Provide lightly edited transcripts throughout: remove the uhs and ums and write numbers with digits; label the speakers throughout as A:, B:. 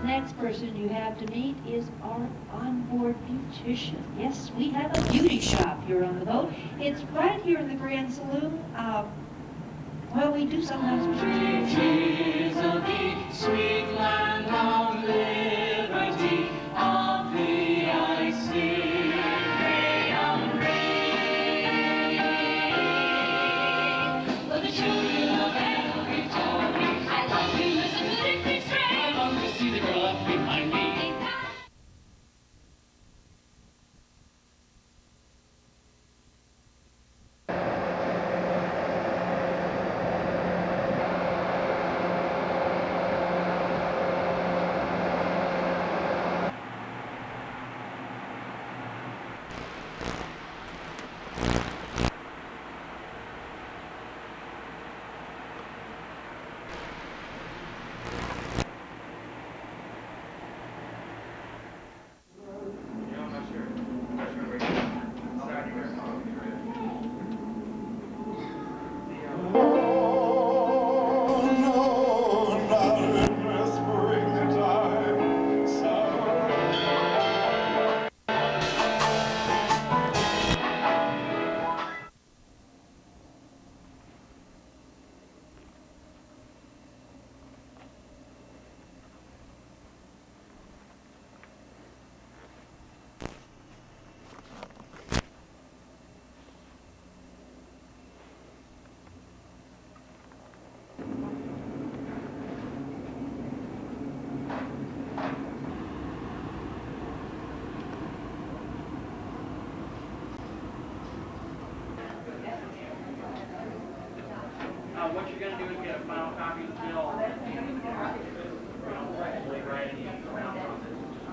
A: next person you have to meet is our onboard beautician. Yes, we have a beauty shop here on the boat. It's right here in the Grand Saloon. Well, we do sometimes.
B: It is a sweet land of liberty, of the icy freedom ring. For the children of every toy, I love to listen to Dixie String. I love to see the girl up behind me. What you're going to do is get a final copy of the bill. Right in the round office.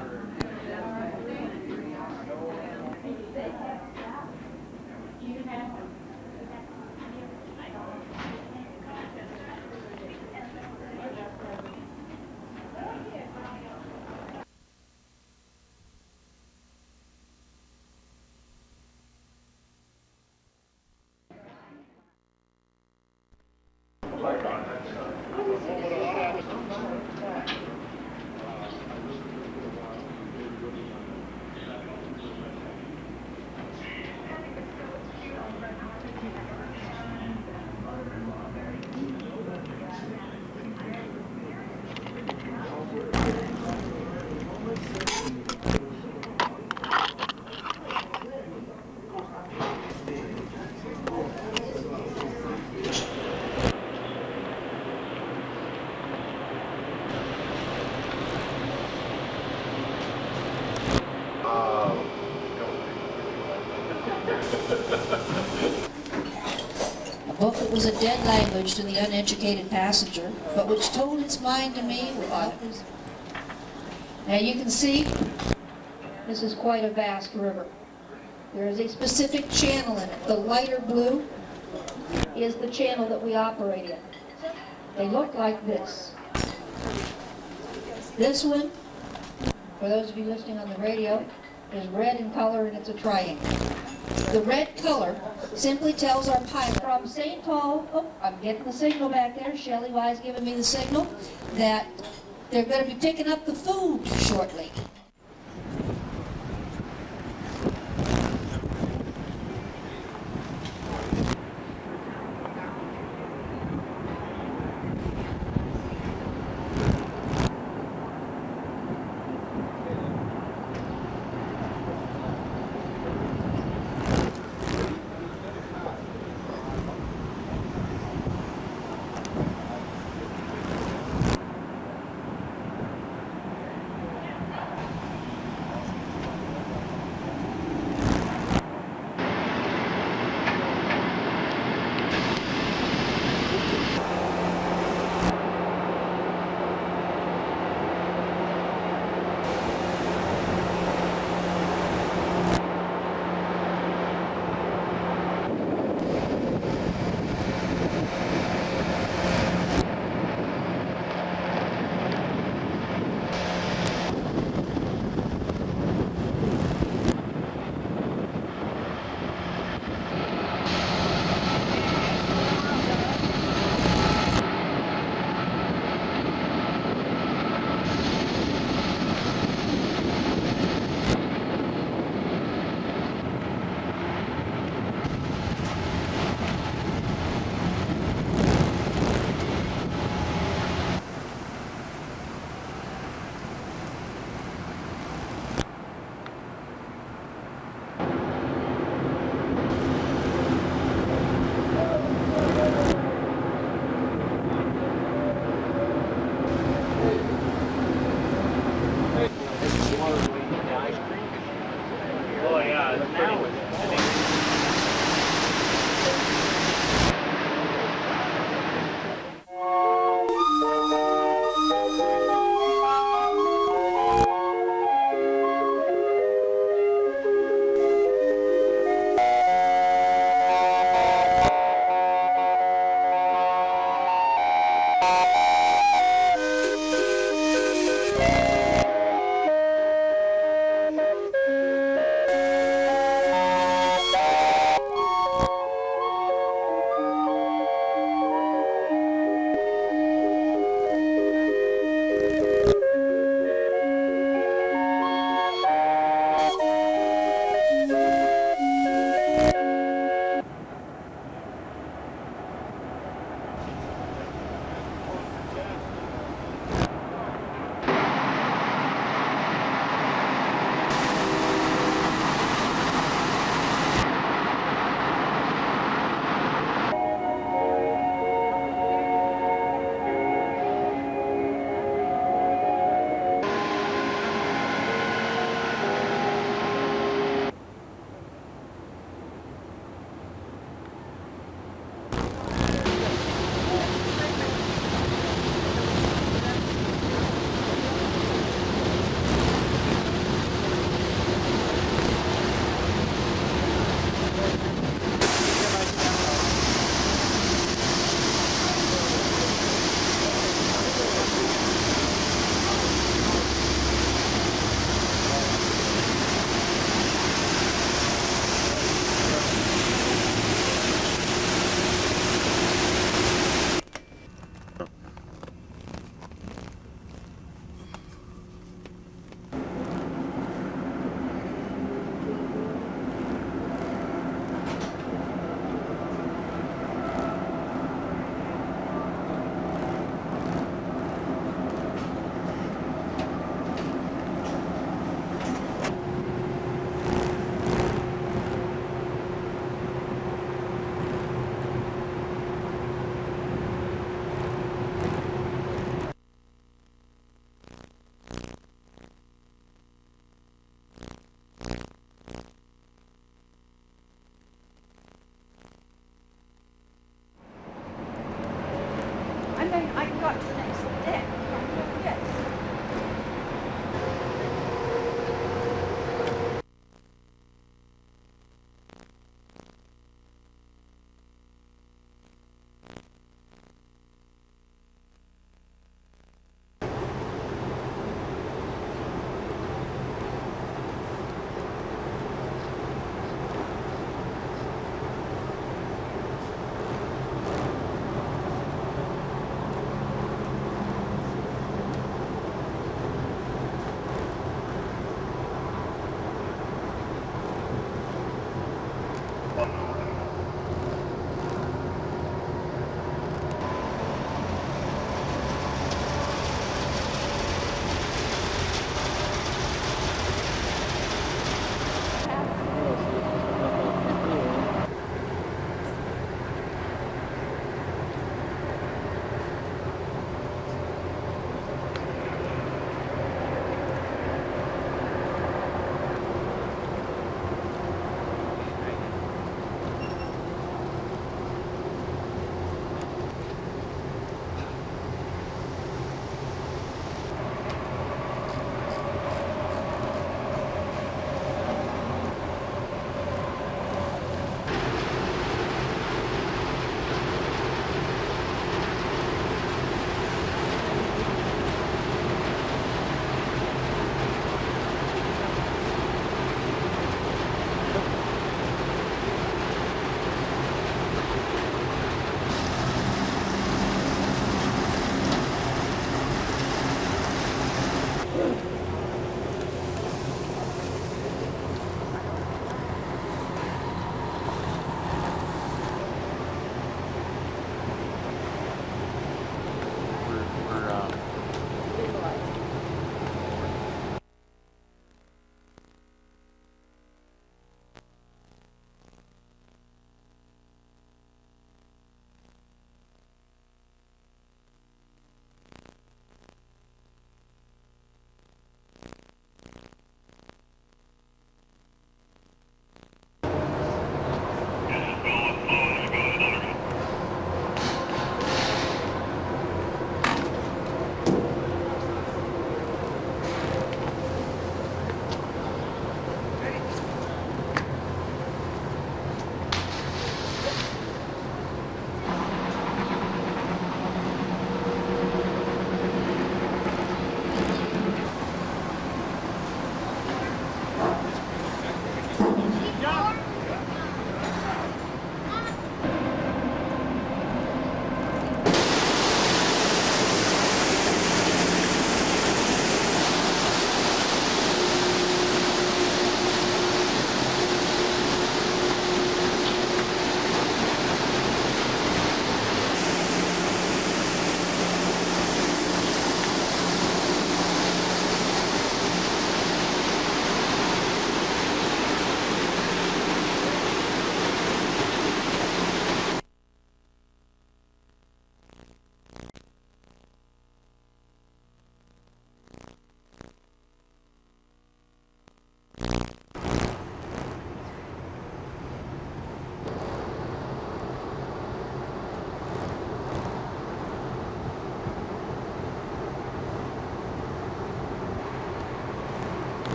A: A book that was a dead language to the uneducated passenger, but which told its mind to me without his... Now you can see, this is quite a vast river. There is a specific channel in it. The lighter blue is the channel that we operate in. They look like this. This one, for those of you listening on the radio, is red in color and it's a triangle. The red color simply tells our pilot from St. Paul, oh, I'm getting the signal back there, Shelley Wise giving me the signal, that they're going to be picking up the food shortly.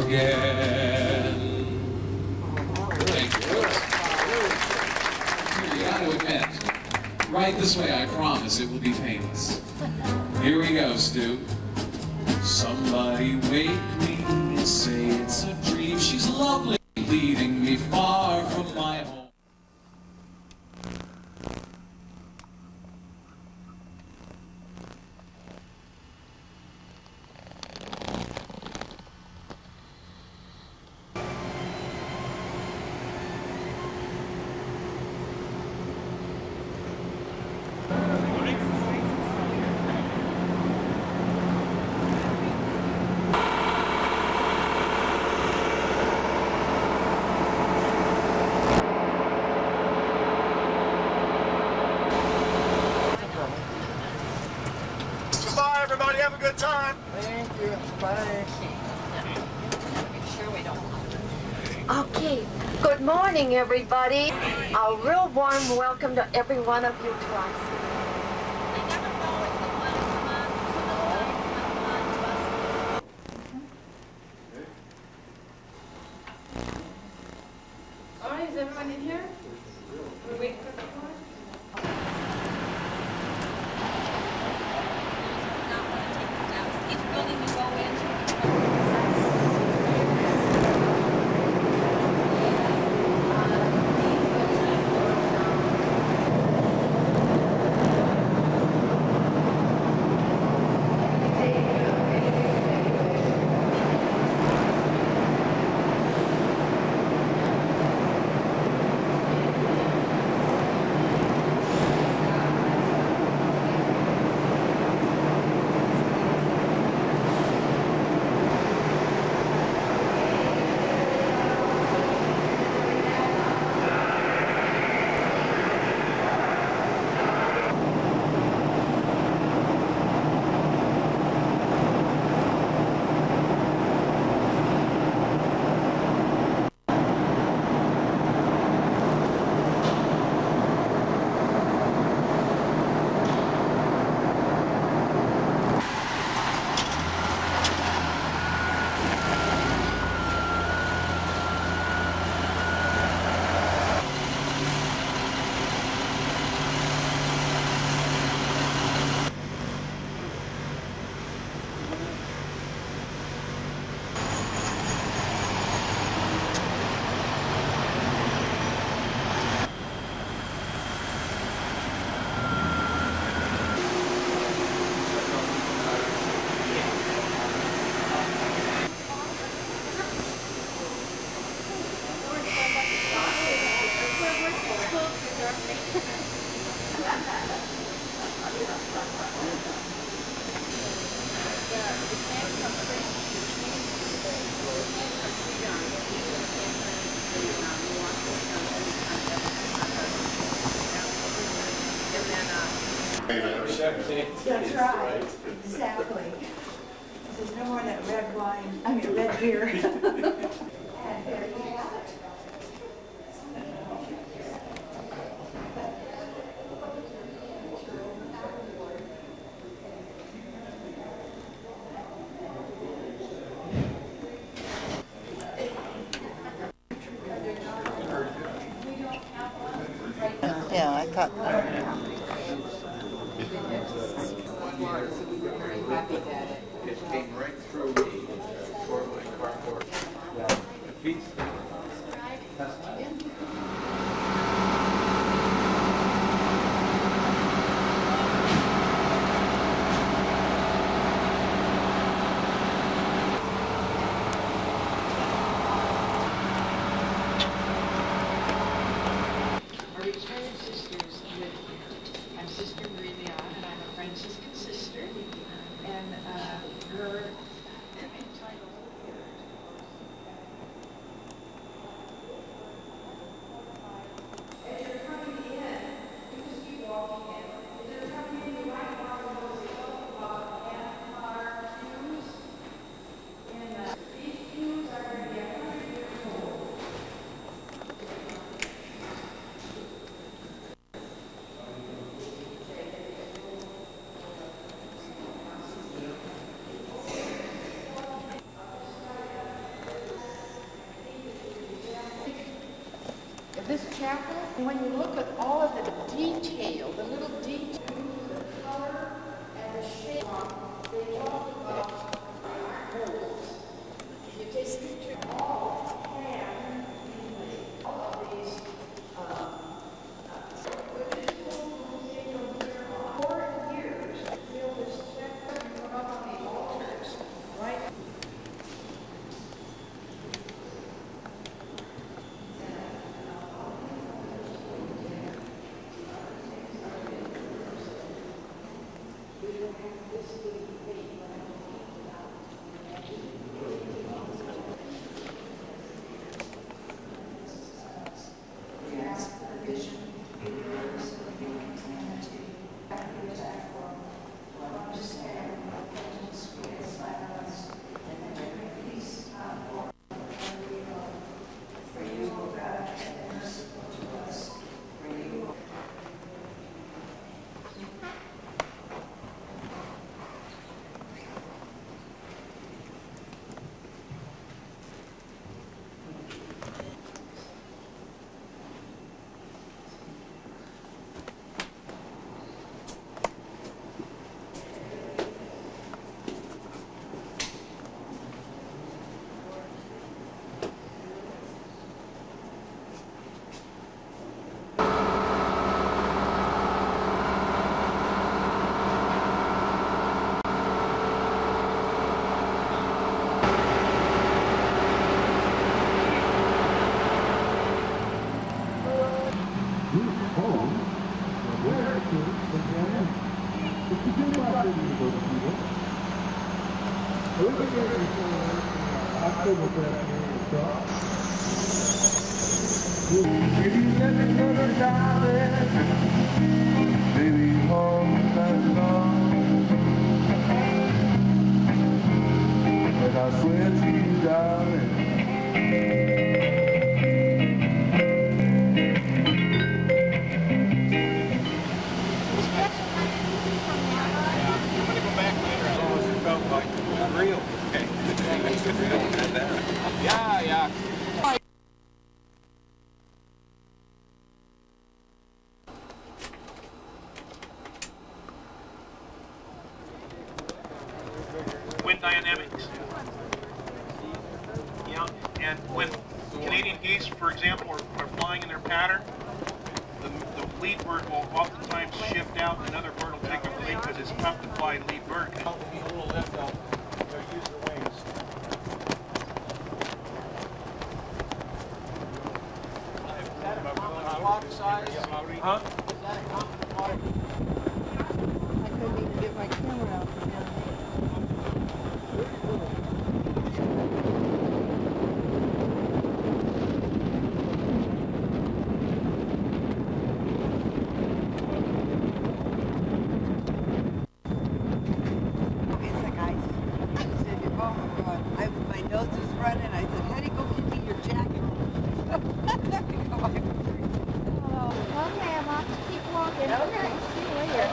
C: again. Thank you, folks. You got to admit, right this way, I promise it will be painless. Here we go, Stu. Somebody wake me and say it's a dream. She's lovely, leading me far from my home.
D: Bye, everybody. Have a good time.
E: Thank you. Bye.
F: Okay, good morning, everybody. A real warm welcome to every one of you to our city.
G: All right, is everyone in here? We're waiting for the car?
B: Each building you go into.
H: That's right, exactly. There's no more of that red wine, I mean red beer. And there you have it.
E: Yeah, I thought.
C: It came right through me, toward my cardboard. The feet.
G: Our retired sisters live here. I'm Sister Maria, and I'm a Franciscan sister. And her
F: this chapel, when you look at all of the detail, the little detail, the color and the shape, they talk about molds. If you take a picture of all hand, all of these, 4 years to build this chapel and put up on the altars, right?
I: I swear to you, darling.
C: Yeah, yeah.
J: Wind dynamics. Yeah, and when Canadian geese, for example, are flying in their pattern, the lead bird will oftentimes shift out and another bird will take the lead because it's tough to fly lead bird.
F: Size?
J: Huh?
F: Is that a common water? I couldn't even get my camera out from down
H: It's like I said, oh my God, my nose is running. I said, honey, go get me your jacket.
F: Okay, I'm off to keep walking. Okay. See you later.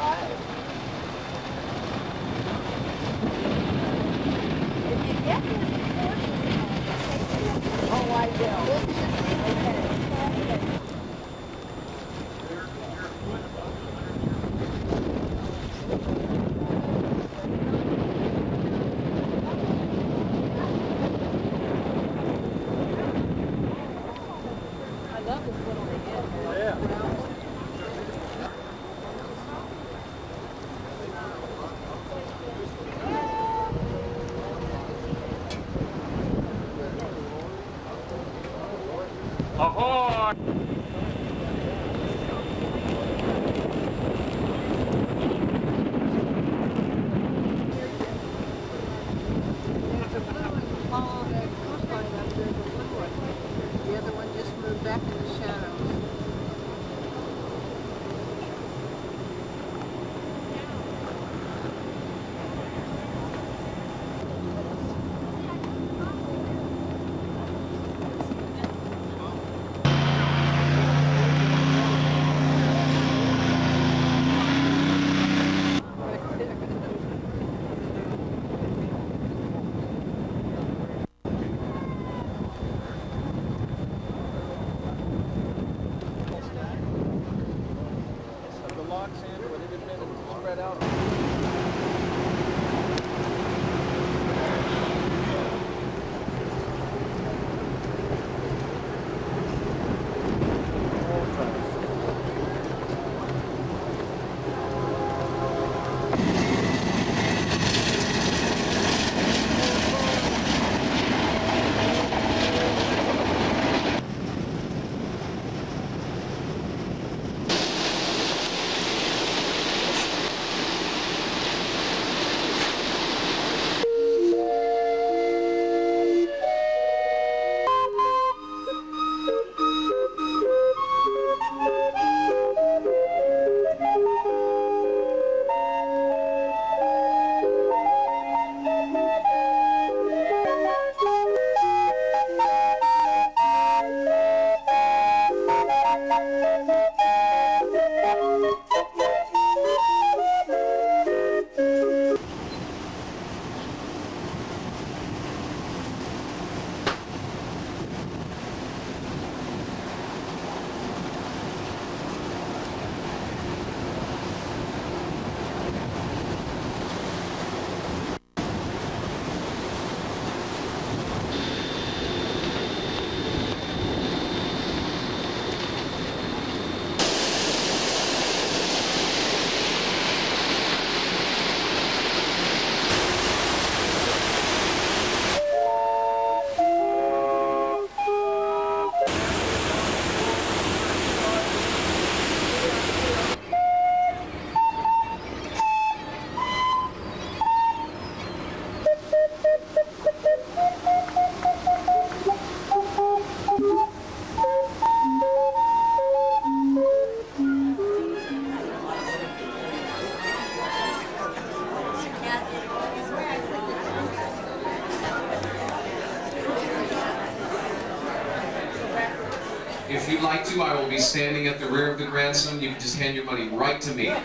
F: If you get this before, oh, I will. Okay. I love this little thing. Yeah.
J: Ahoy!
F: Follow the coastline up there, the blue one. The other one just moved back in the shadows.
C: if you'd like to, I will be standing at the rear of the grandstand. You can just hand your money right to me.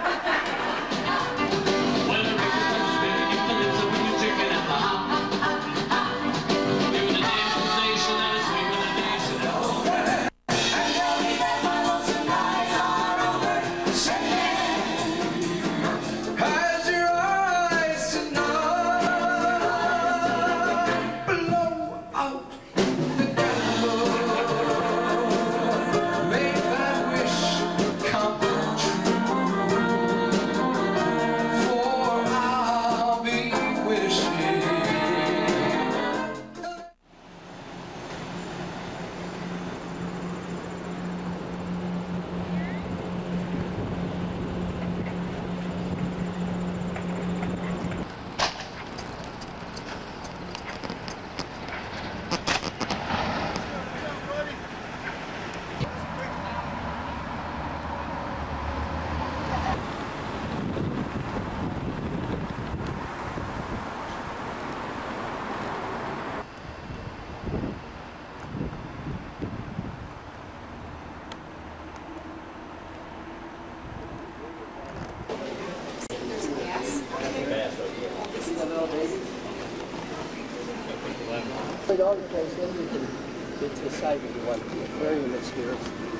K: It all depends, then you can decide what you want, the aquarium that's here.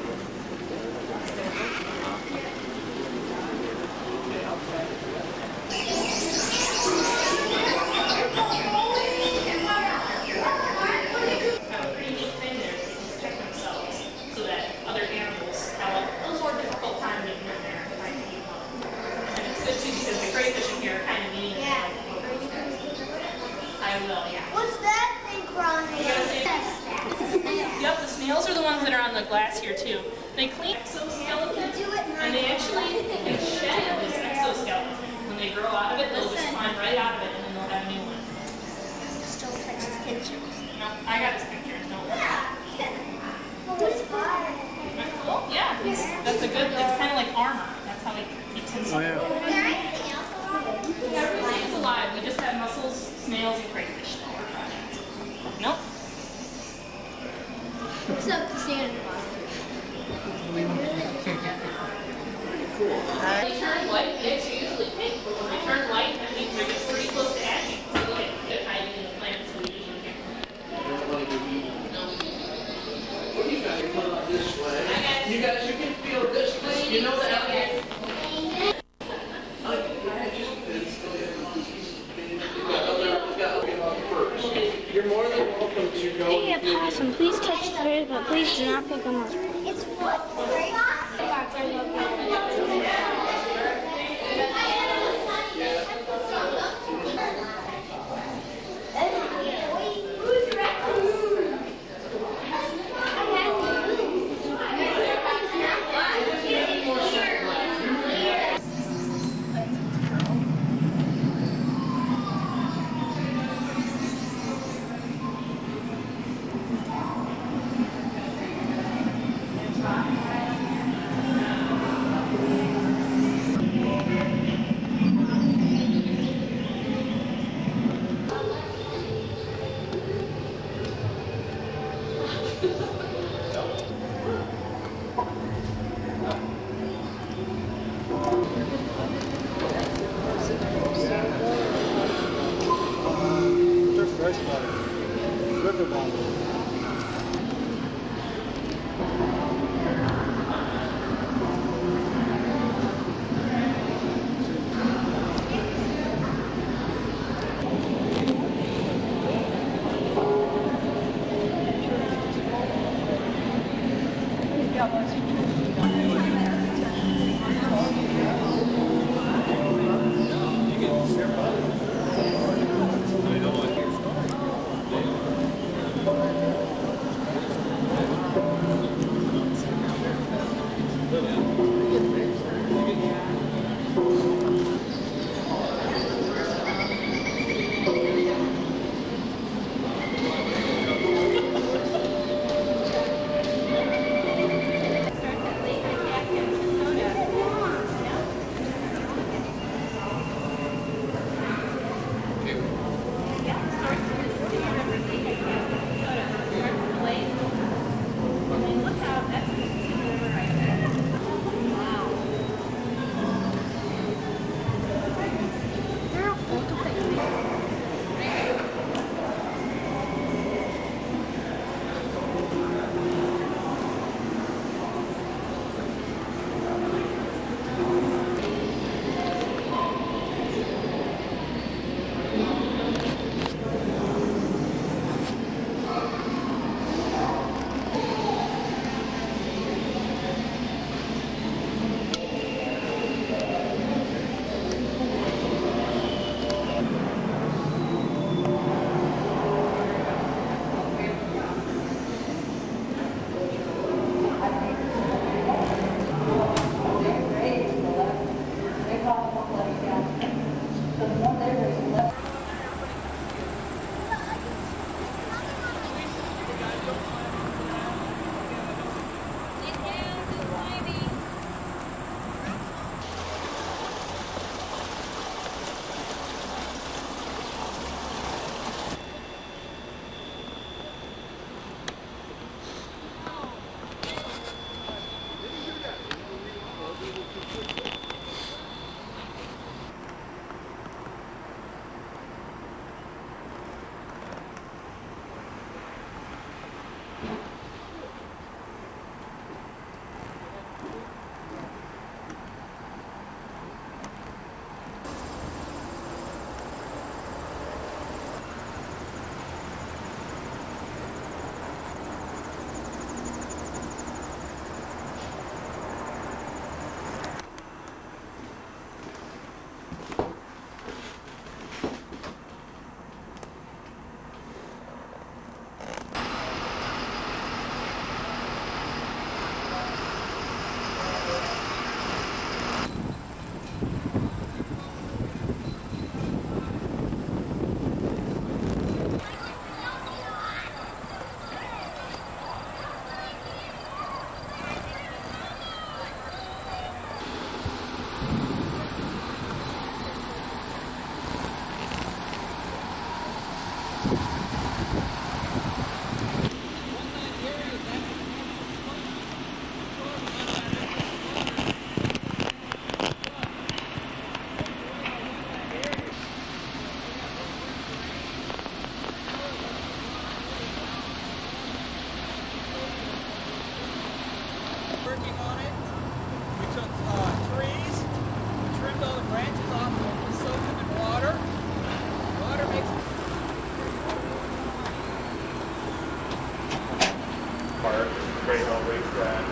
B: So that other animals have a little more difficult time getting in there. And it's good too because the crayfish in here are kind of mean. Yeah. I will, yeah.
L: What's that thing crawling?
B: Yep, the snails are the ones that are on the glass here too. They clean exoskeleton, and they actually can shed this exoskeleton. When they grow out of it, they'll just climb right out of it, and then they'll have a new one.
L: Still Texas pictures.
B: No, I got his pictures, don't worry. Cool? Yeah, that's a good, it's kind of like armor. That's how he keeps himself.
K: Oh, yeah.
B: Everything is alive. We just have mussels, snails, and crayfish. Nope.
L: Except the sand in the bottom.
B: They turn white, it's usually pink, but when they turn white, that means they're getting pretty close to hatching. So look at they're hiding in the plant, so we usually get them.
K: You guys put it this way. You guys, you can feel this way. You know that? You're more than welcome to go.
L: Hey, a possum, please touch the berries, but please do not pick them up. It's what?
M: working on it. We took trees, trimmed all the branches off, and soaked them in water. Water makes
D: Park, Great Hall Racetrack,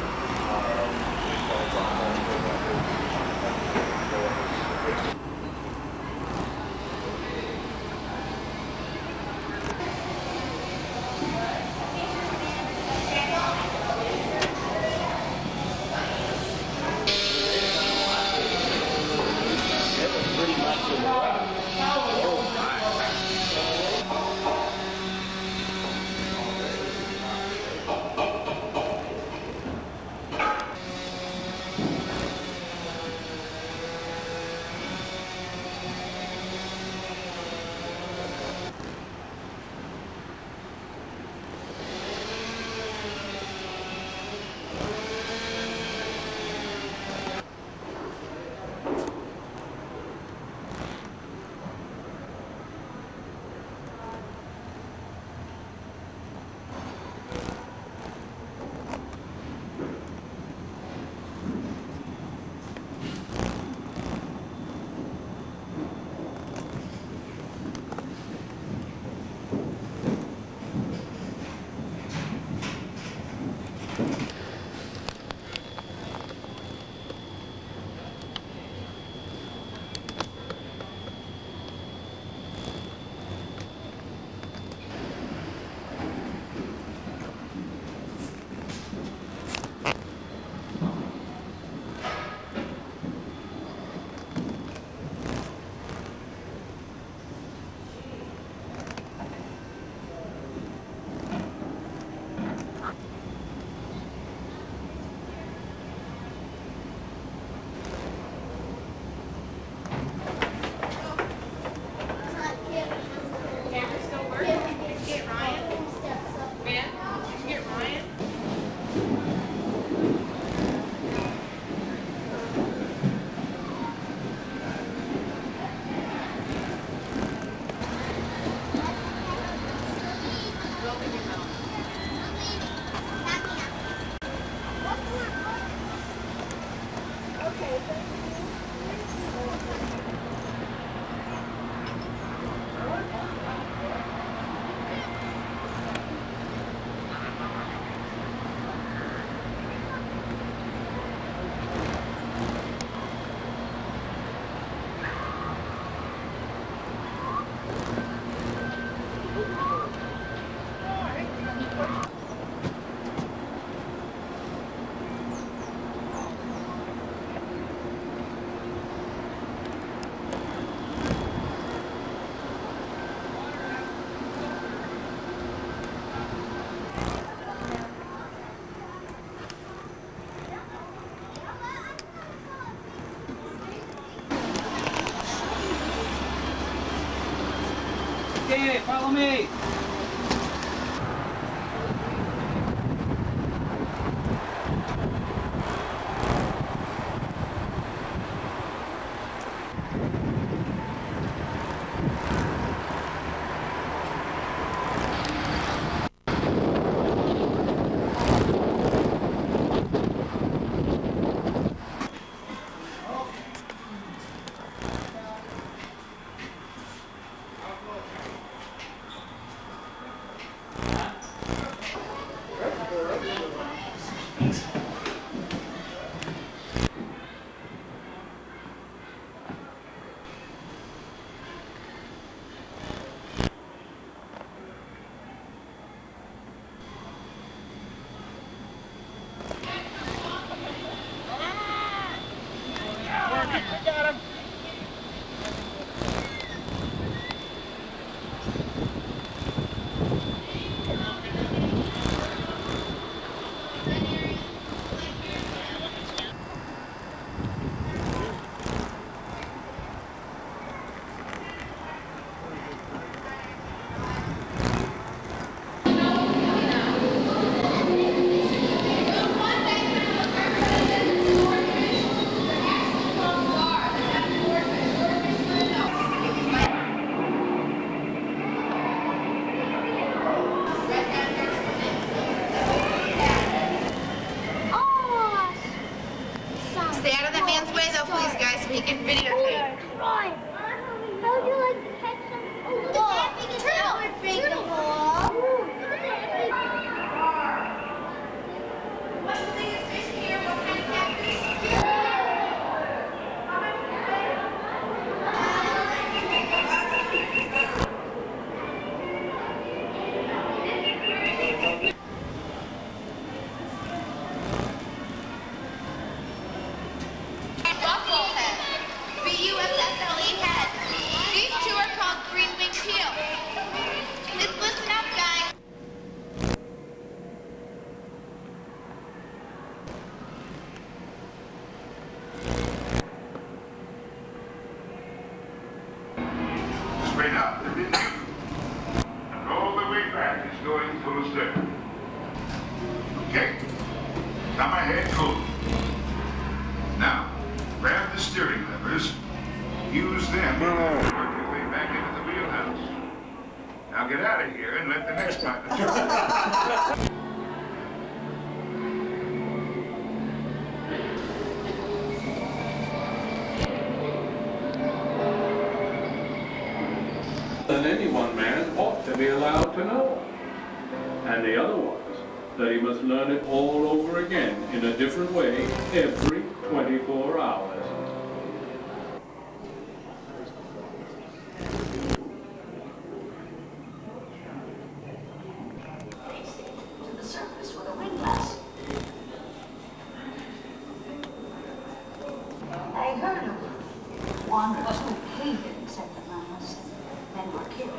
M: Okay, follow me.
N: Okay? Come ahead, cool. Now, grab the steering levers. Use them to work your way back into the wheelhouse. Now get out of here and let the next partner try.
O: Than any one man ought to be allowed to know. And the other was that he must learn it all over again in a different way every 24 hours.
P: To the surface with a windlass. I heard of wanderers who hated St. Bernardus and were killed.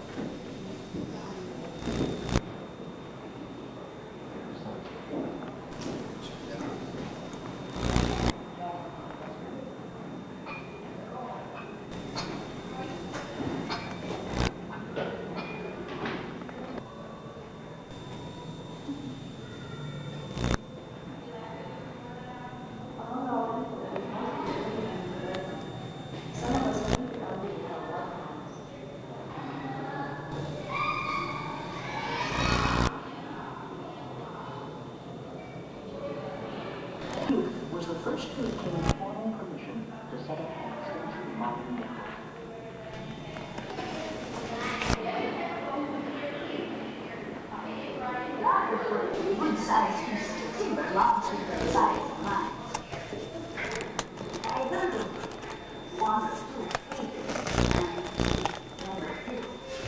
P: Was the first to obtain formal permission to set up an extensive modern network. Good-sized pieces belong to the size of mines. I heard of wanderers who hated and were killed.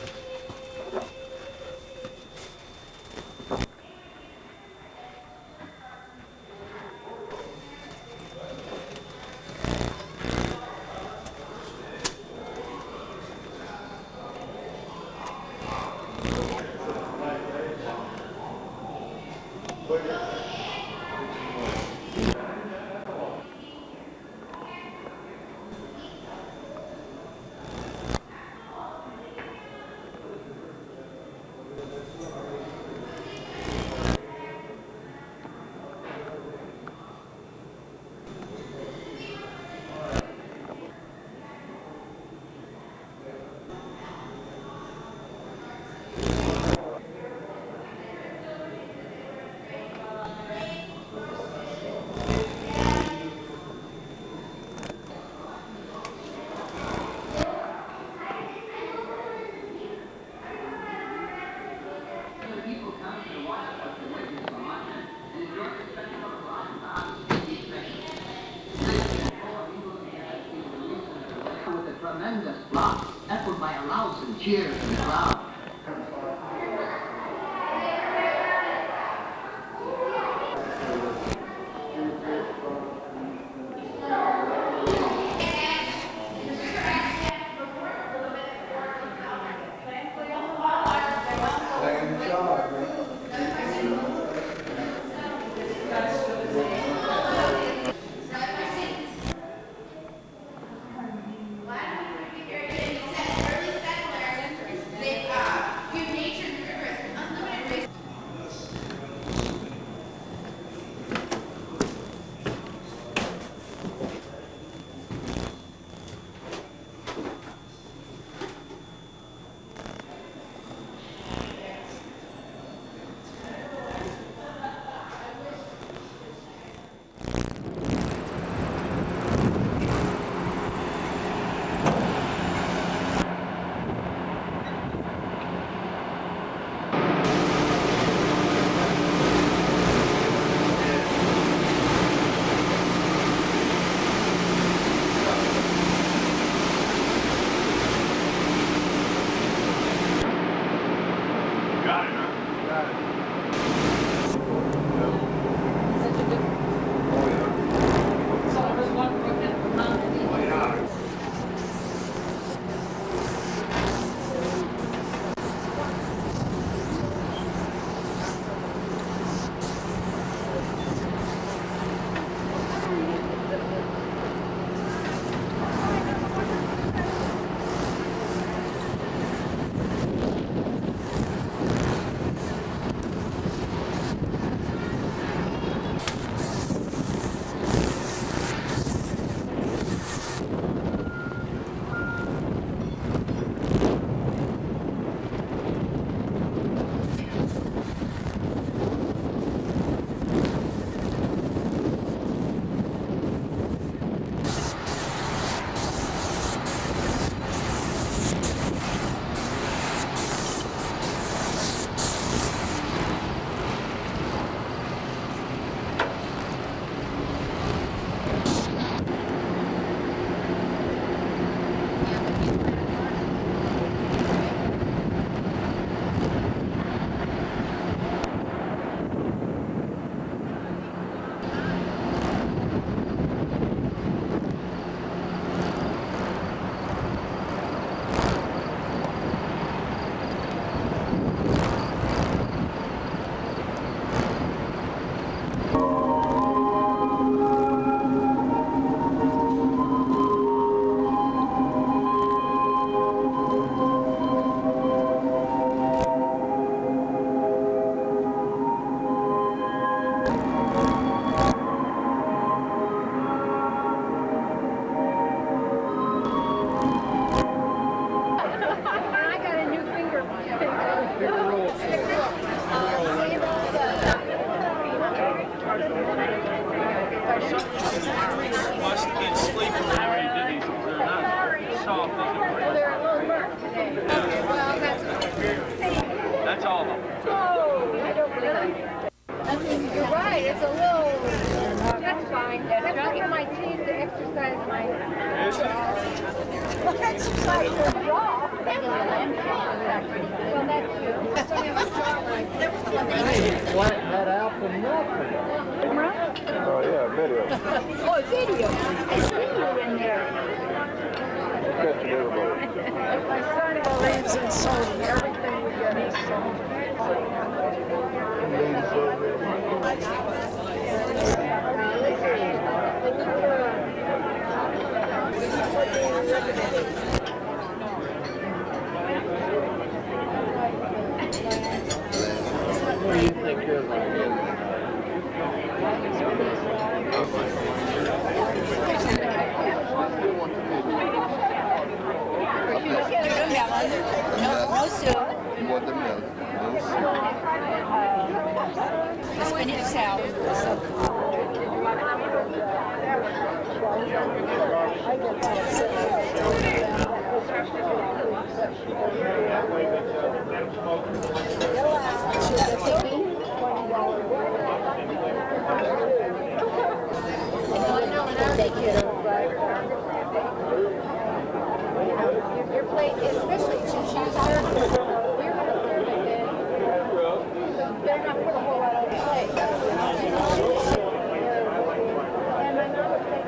K: Tremendous applause, echoed by a rousing cheers from the crowd.
F: They That's like your jaw. Well, that's true.
K: Flatten that out for nothing. Oh yeah, video.
F: Oh, video. I see you in there.
K: Catching everybody.
F: My son believes in soda. Everything we get is soda.
K: What do you think you're going to do?
H: No soup.
K: You want the milk? No
H: The spinach salad.
F: Your plate, especially since she's there, you're going to serve it, better not put a whole lot on the plate. And my mom would say,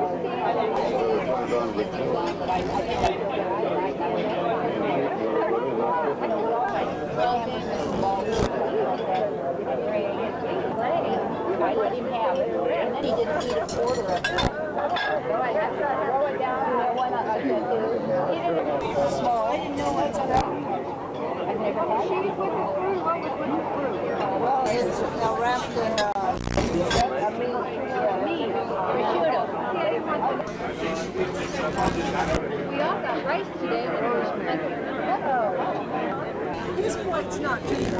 F: I let him have it, and then he didn't eat a quarter of it. So I had to throw it down, and why not? I said, he didn't small. I didn't know what's on that. I've never had cheese with the fruit. What was with the fruit? Well, it's wrapped in meat, prosciutto. We all got rice today, but it was this point's not too bad.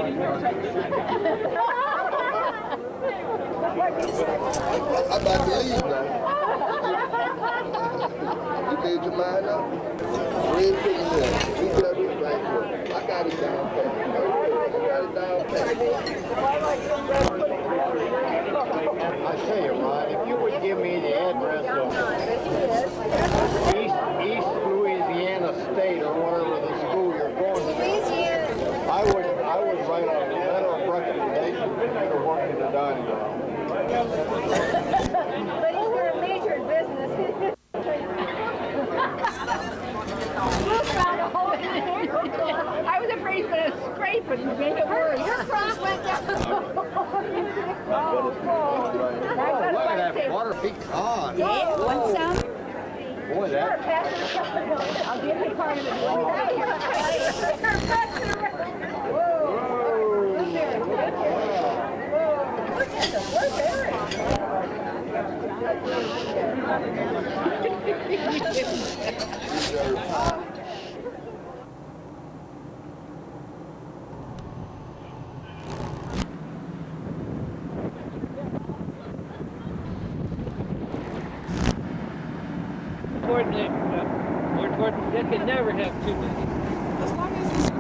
K: I'm about to leave now. You made your mind up? Red finger there. We got it right here. I got it down pat. I got it down pat. I tell you, Rod, if you would give me the address of East Louisiana State or whatever the school you're going to, I would write a letter of recommendation to work in the dining room.
F: But he's got a major business. I was afraid he was going to scrape it and make it worse. Your cross went down.
K: Look at that butter pecan.
F: Yeah, want some?
K: Boy, that.
F: Sure, pass it around. I'll give you part of it. Whoa.
M: They can never have too many. As long as it's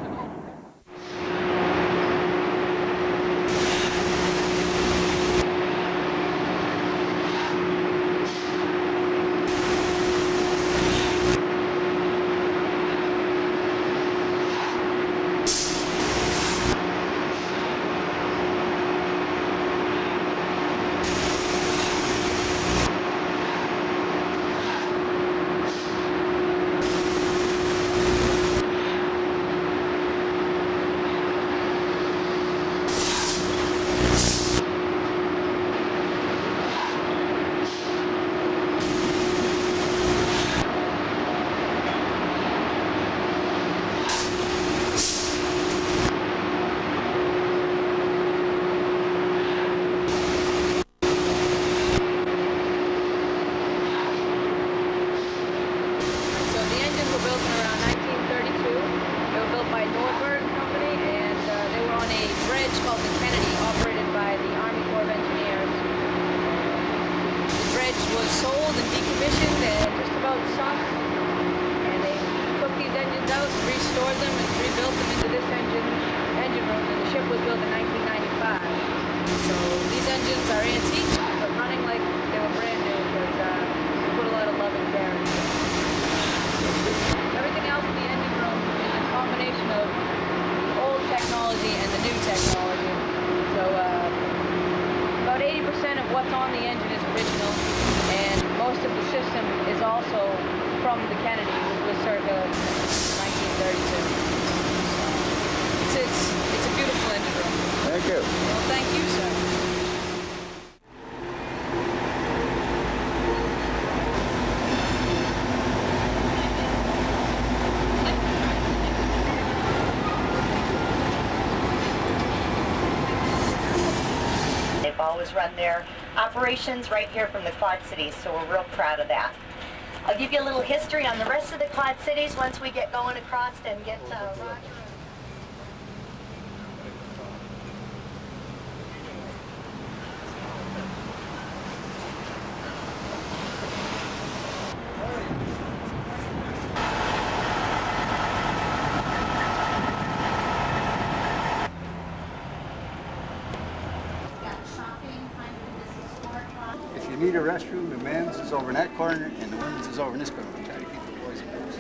Q: was sold and decommissioned and just about sunk. And they took these engines out, restored them, and rebuilt them into this engine room. And the ship was built in 1995. So these engines are antique, but running like they were brand new because we put a lot of love and care into them. of the old technology and the new technology. So about 80% of what's on the engine is original, and most of the system is also from the Kennedy, which was circa 1932. It's a beautiful engine room.
K: Thank you.
Q: Well, thank you, sir.
R: They've always run their operations right here from the Quad Cities, so we're real proud of that. I'll give you a little history on the rest of the Quad Cities once we get going across and get Roger.
S: If you need a restroom, the men's is over in that corner and the women's is over in this corner. We try to keep the boys and girls.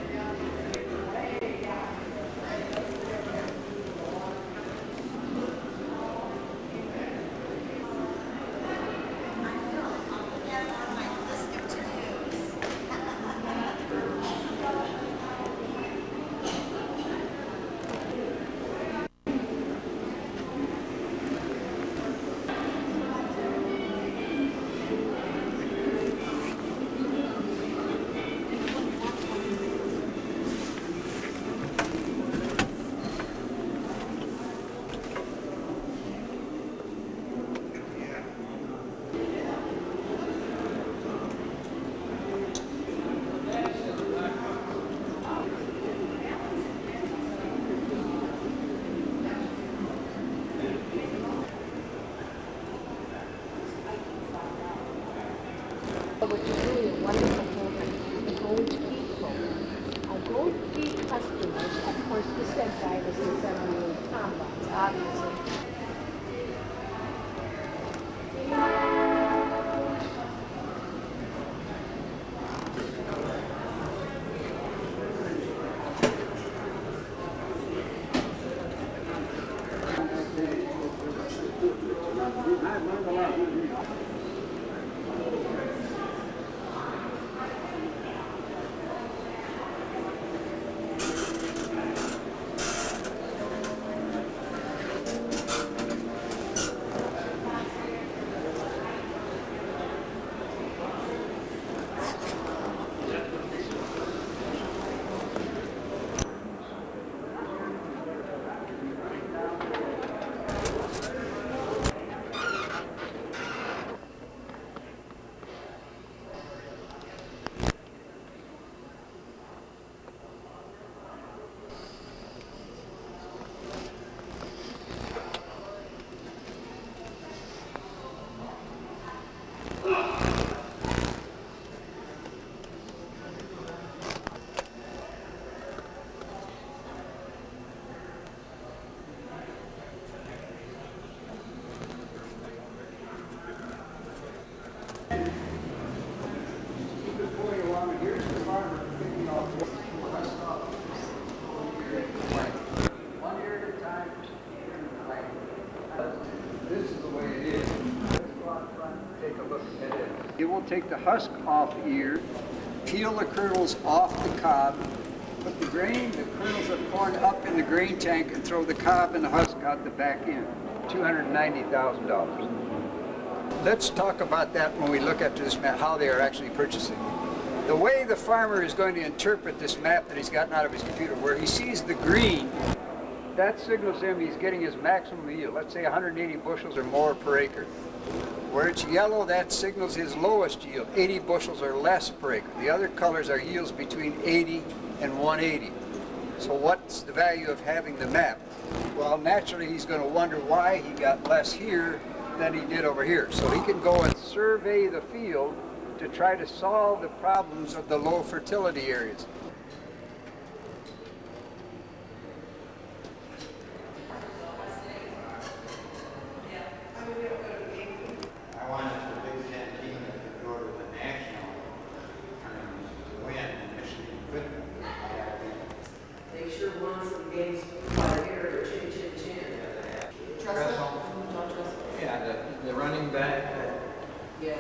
F: Which is really a wonderful program, the Gold Key program. Our Gold Key customers, of course, the said guy was the 78 combines, obviously.
S: It will take the husk off the ear, peel the kernels off the cob, put the kernels of corn up in the grain tank and throw the cob and the husk out the back end. $290,000. Let's talk about that when we look at this map, how they are actually purchasing. The way the farmer is going to interpret this map that he's gotten out of his computer, where he sees the green, that signals him he's getting his maximum yield, let's say 180 bushels or more per acre. Where it's yellow, that signals his lowest yield, 80 bushels or less per acre. The other colors are yields between 80 and 180. So what's the value of having the map? Well, naturally he's going to wonder why he got less here than he did over here. So he can go and survey the field to try to solve the problems of the low fertility areas.
H: They sure want some game
T: Yeah, the running back.
Q: Yeah.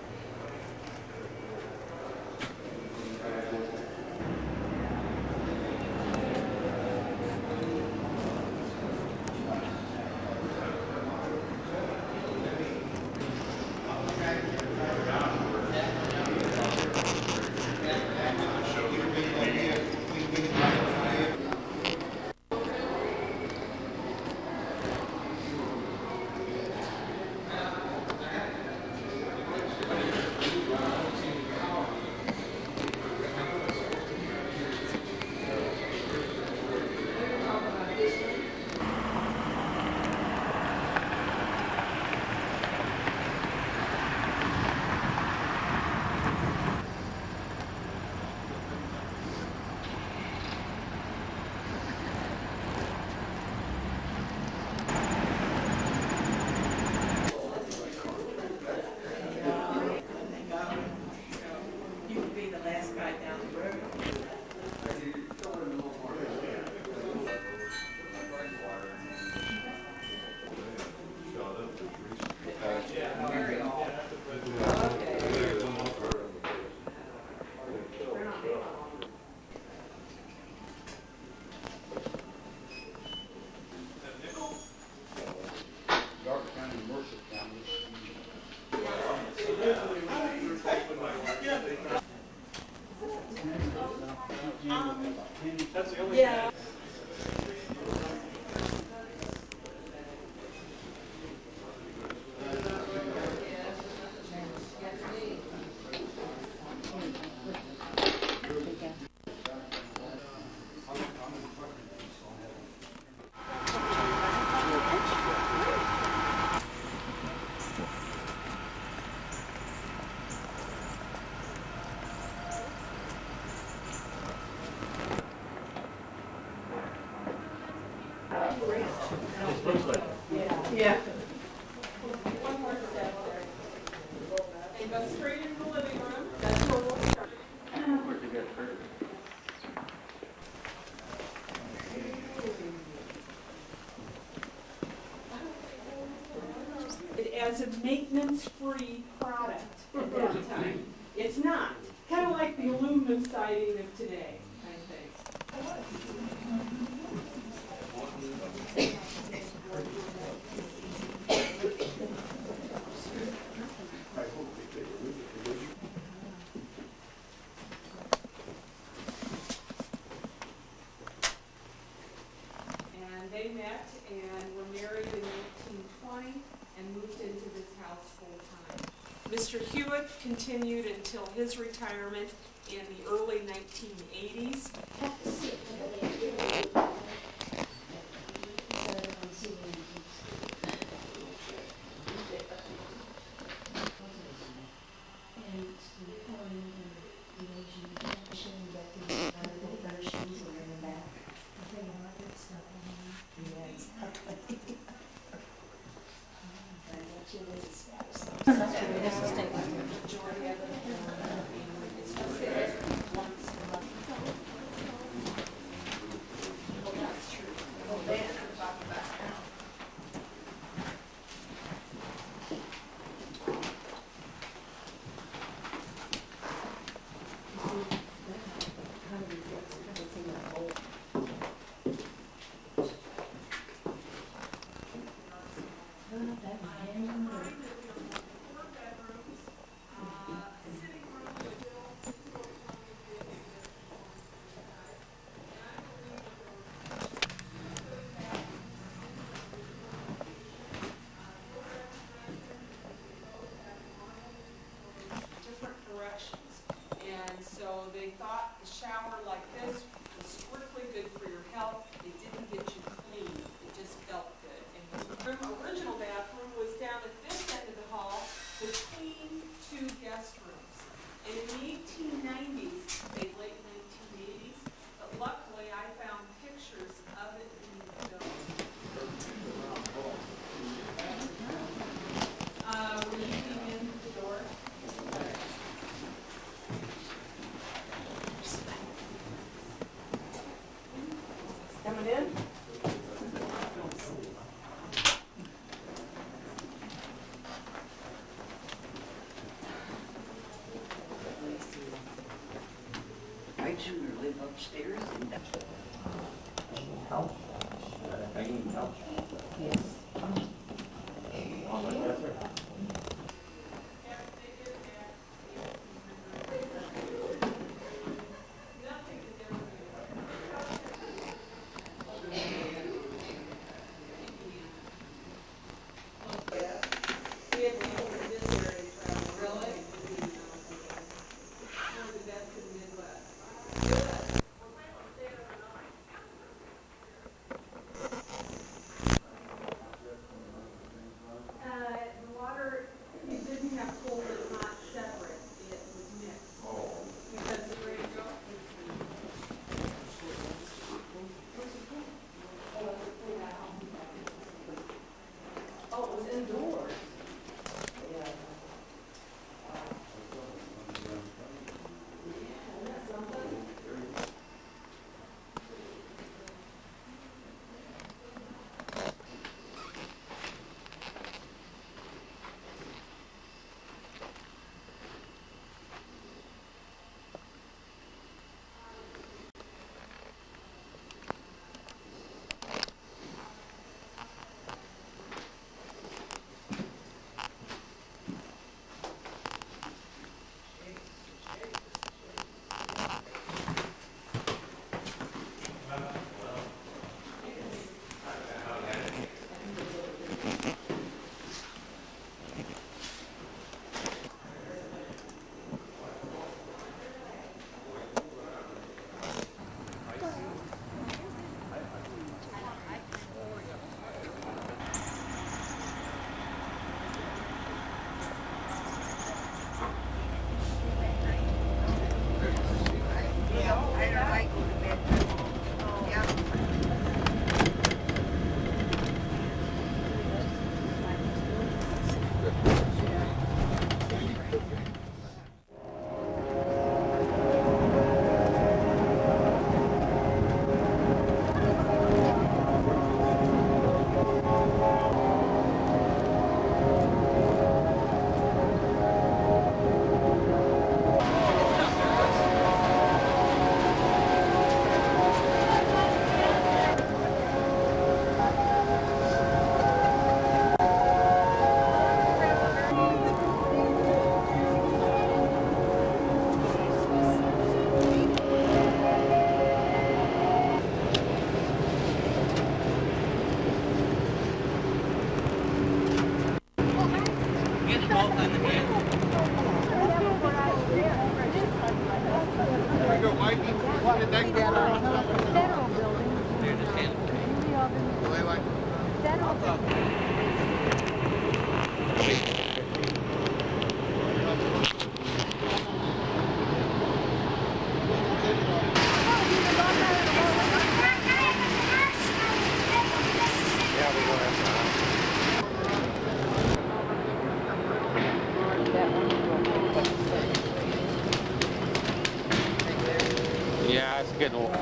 F: You could be the last guy down the road. Yeah. Yeah. One more step there. And go straight into the living room. That's where we'll start.
T: Where'd you get hurt?
F: As a maintenance-free product at that time. It's not. Kind of like the aluminum siding of today, kind of thing. And they met and were married in 1920 and moved into this house full time. Mr. Hewitt continued until his retirement in the early 1980s. And so they thought the shower like this was strictly good for your health. It didn't get you clean. It just felt good. And the original bathroom was down at Oh, it was indoors. Yeah. Isn't that something?
T: Yeah, it's getting old.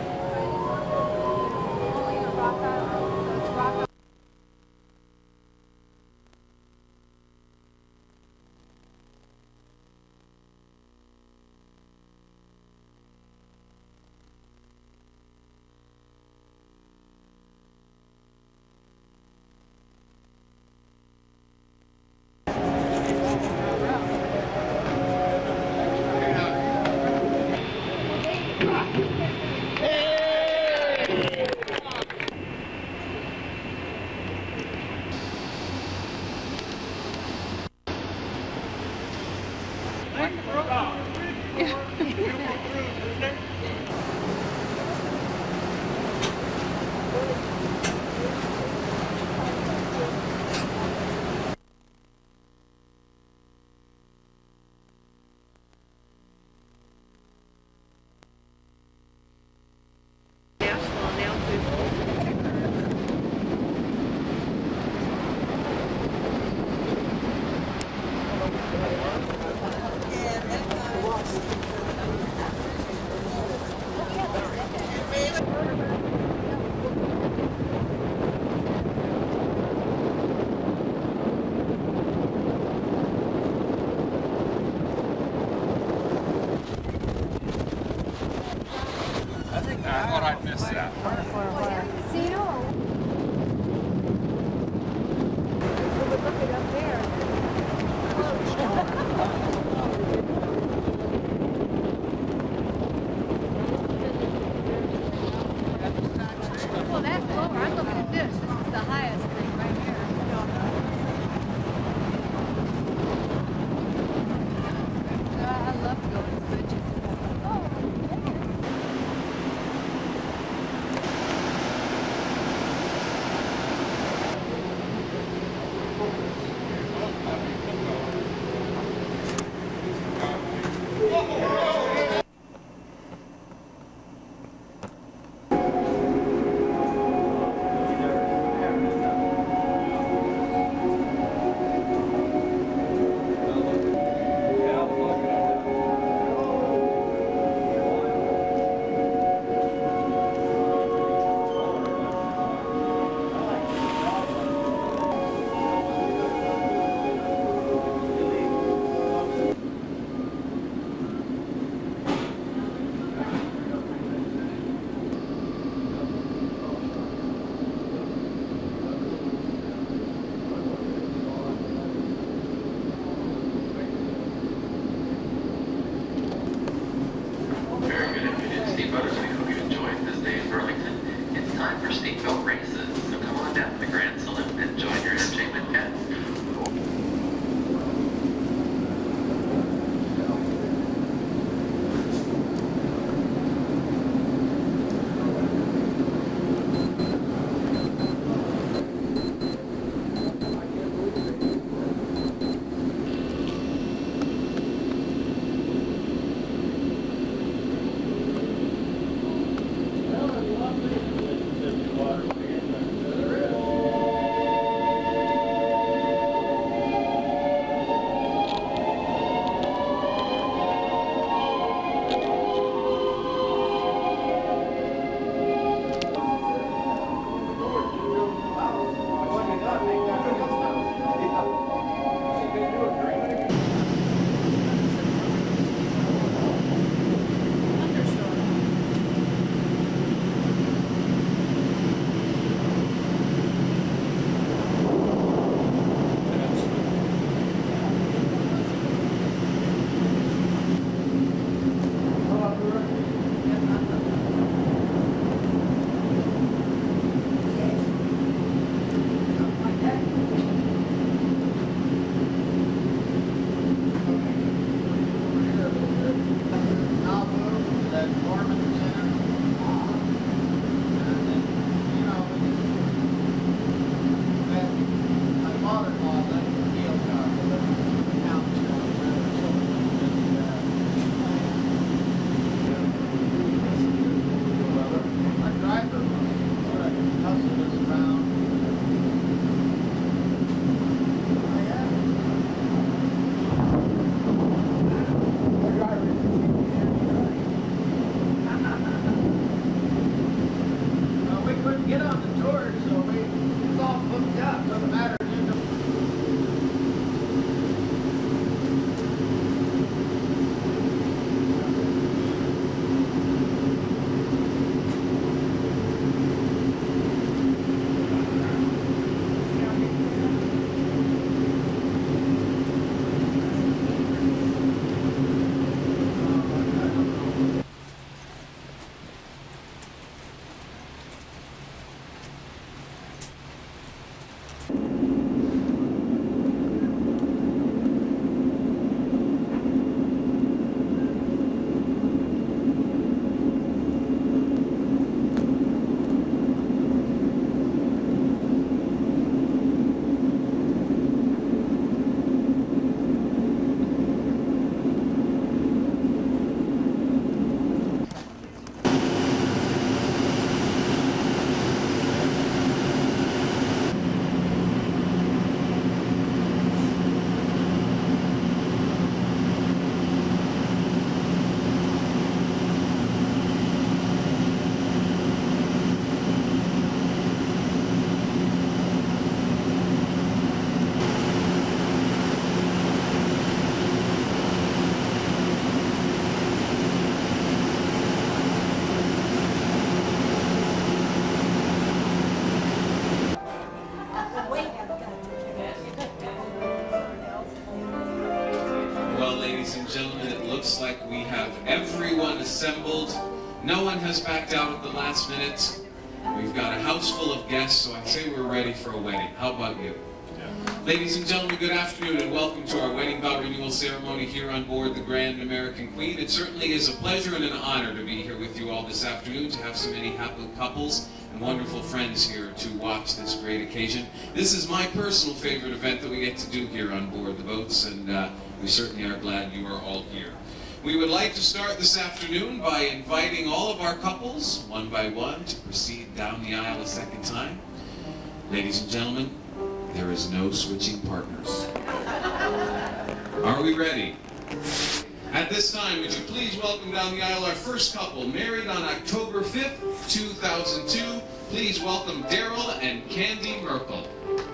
C: ladies and gentlemen, it looks like we have everyone assembled. No one has backed out at the last minute. We've got a house full of guests, so I'd say we're ready for a wedding. How about you? Ladies and gentlemen, good afternoon and welcome to our wedding vow renewal ceremony here on board the Grand American Queen. It certainly is a pleasure and an honor to be here with you all this afternoon, to have so many happy couples and wonderful friends here to watch this great occasion. This is my personal favorite event that we get to do here on board the boats, and we certainly are glad you are all here. We would like to start this afternoon by inviting all of our couples, one by one, to proceed down the aisle a second time. Ladies and gentlemen, there is no switching partners. Are we ready? At this time, would you please welcome down the aisle our first couple, married on October 5th, 2002. Please welcome Daryl and Candy Merkel.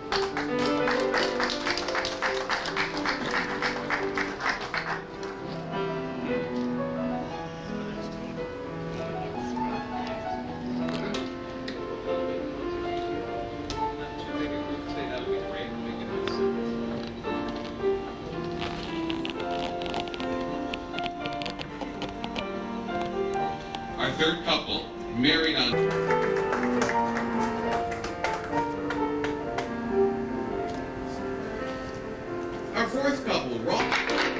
C: Our third couple, married on... Our fourth couple, Rob...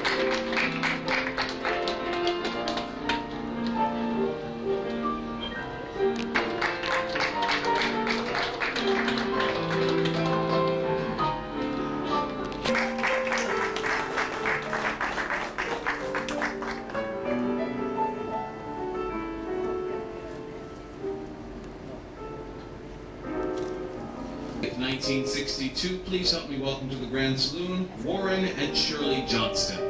C: In 1962, please help me welcome to the Grand Saloon, Warren and Shirley Johnston.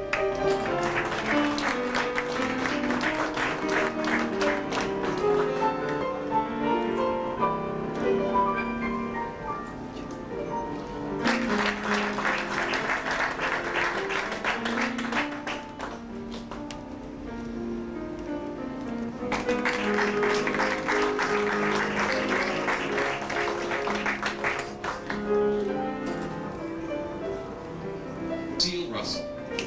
C: Russell.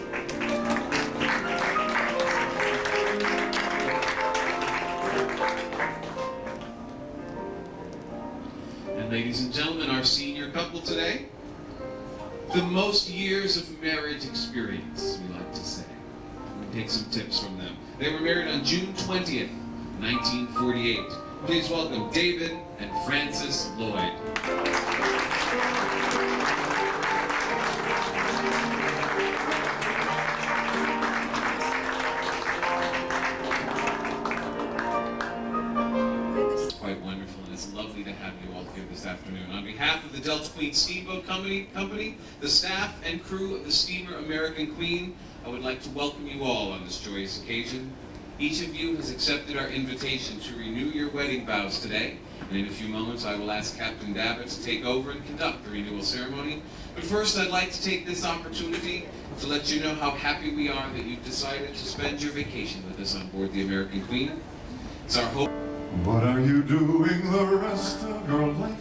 C: And ladies and gentlemen, our senior couple today, the most years of marriage experience, we like to say. We'll take some tips from them. They were married on June 20th, 1948. Please welcome David and Frances Lloyd. Lovely to have you all here this afternoon. On behalf of the Delta Queen Steamboat Company, the staff and crew of the steamer American Queen, I would like to welcome you all on this joyous occasion. Each of you has accepted our invitation to renew your wedding vows today, and in a few moments I will ask Captain Davitt to take over and conduct the renewal ceremony. But first, I'd like to take this opportunity to let you know how happy we are that you've decided to spend your vacation with us on board the American Queen. It's our hope.
I: What are you doing the rest of your life?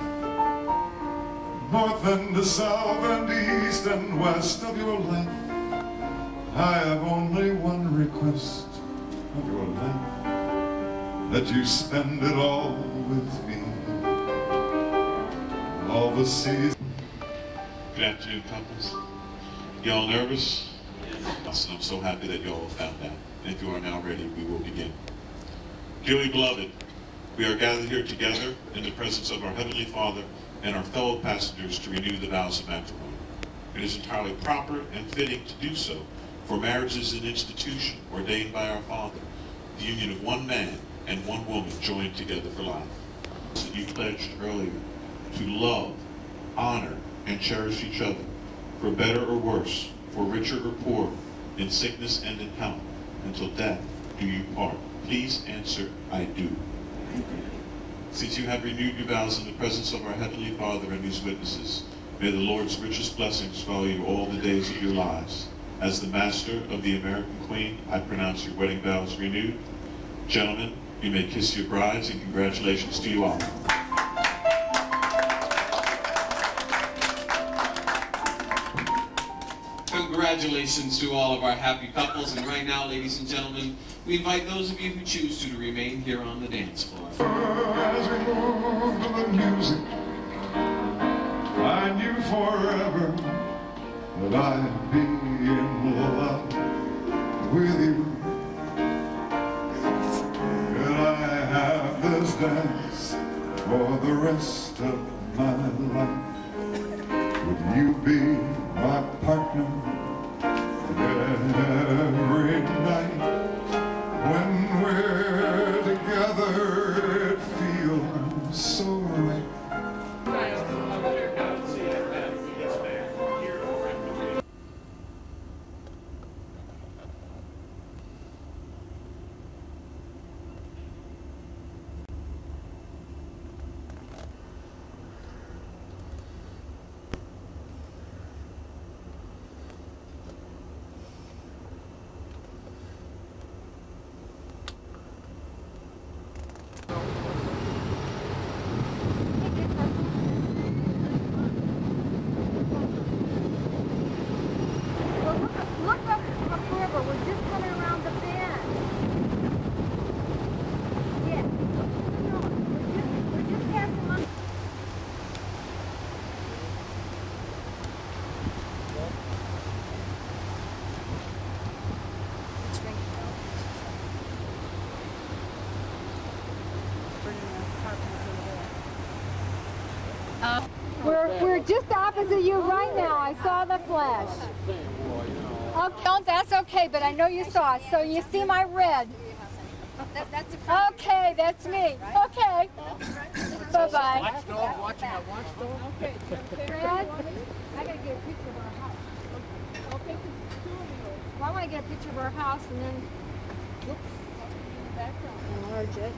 I: North and the south and east and west of your life. I have only one request of your life, that you spend it all with me. All the seasons.
J: Good afternoon, couples. Y'all nervous? Yes. I'm so happy that y'all found out. And if you are now ready, we will begin. Dearly beloved, we are gathered here together in the presence of our Heavenly Father and our fellow passengers to renew the vows of matrimony. It is entirely proper and fitting to do so, for marriage is an institution ordained by our Father, the union of one man and one woman joined together for life. You pledged earlier to love, honor, and cherish each other, for better or worse, for richer or poorer, in sickness and in health, until death do you part. Please answer, I do. Since you have renewed your vows in the presence of our Heavenly Father and His witnesses, may the Lord's richest blessings follow you all the days of your lives. As the Master of the American Queen, I pronounce your wedding vows renewed. Gentlemen, you may kiss your brides, and congratulations to you all.
C: Congratulations to all of our happy couples. And right now, ladies and gentlemen, we invite those of you who choose to remain here on the dance floor.
I: As we move to the music, I knew forever that I'd be in love with you. Could I have this dance for the rest of my life? Would you be my partner every night? When we're together, it feels so right.
U: We're just opposite you right now. I saw the flash. Okay, that's okay, but I know you saw it. So you see my red. Okay, that's me. Okay. Bye-bye.
F: Okay.
U: Fred, I gotta get a picture of our house.
F: Okay,
U: Well, I want to get a picture of our house and then, whoops, enlarge it.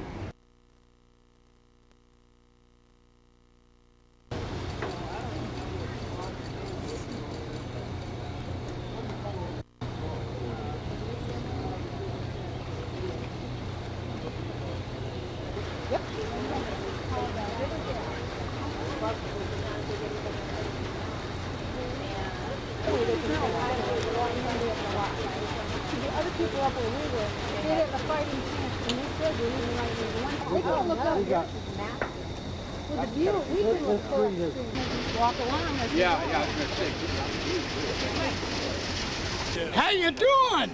U: Other people up there, they had a fighting chance, and they said they're even right in one. We can look up here. With the view, we can look forward. Walk along.
M: Yeah, I was going to say. How you doing?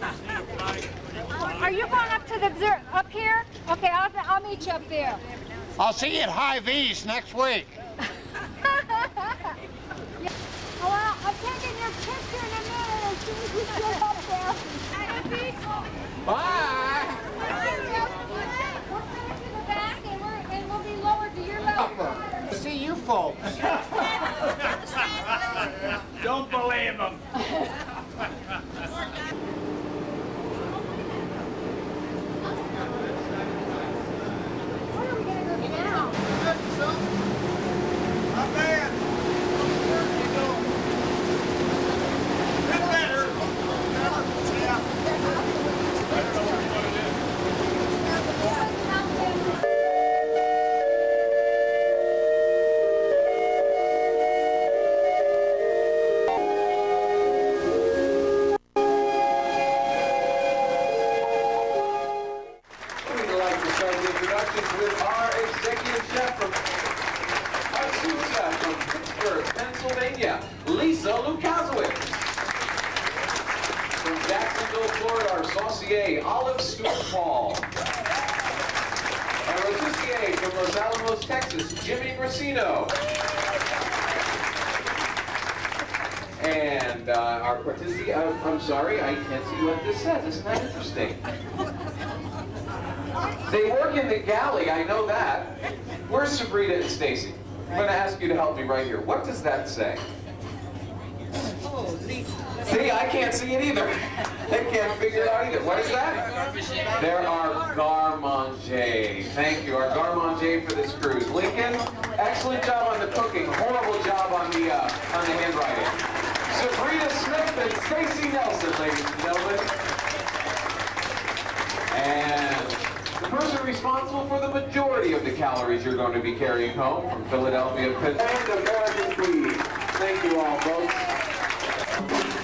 U: Are you going up to the up here? Okay, I'll meet you up there.
M: I'll see you at High V's next week.
U: Oh, well, I'm taking your picture in a minute as soon as we get up there.
M: Bye.
U: We're coming to the back and we'll be lowered to your level.
M: See you folks. Don't believe them.
U: Where are we going to go now?
M: Not bad.
C: With our executive chef from Pittsburgh, Pennsylvania, Lisa Lukaszewicz. From Jacksonville, Florida, our saucier, Olive Stewart Paul. Our rôtissier from Los Alamos, Texas, Jimmy Brasino. And our partissier, I'm sorry, I can't see what this says. Isn't that interesting? They work in the galley, I know that. Where's Sabrina and Stacy? I'm going to ask you to help me right here. What does that say? See, I can't see it either. I can't figure it out either. What is that? There are garde-manger. Thank you, our garde-manger for this cruise. Lincoln, excellent job on the cooking. Horrible job on the handwriting. Sabrina Smith and Stacy Nelson, ladies and gentlemen. And the person responsible for the majority of the calories you're going to be carrying home from Philadelphia, Pennsylvania, and American Queen. Thank you all, folks.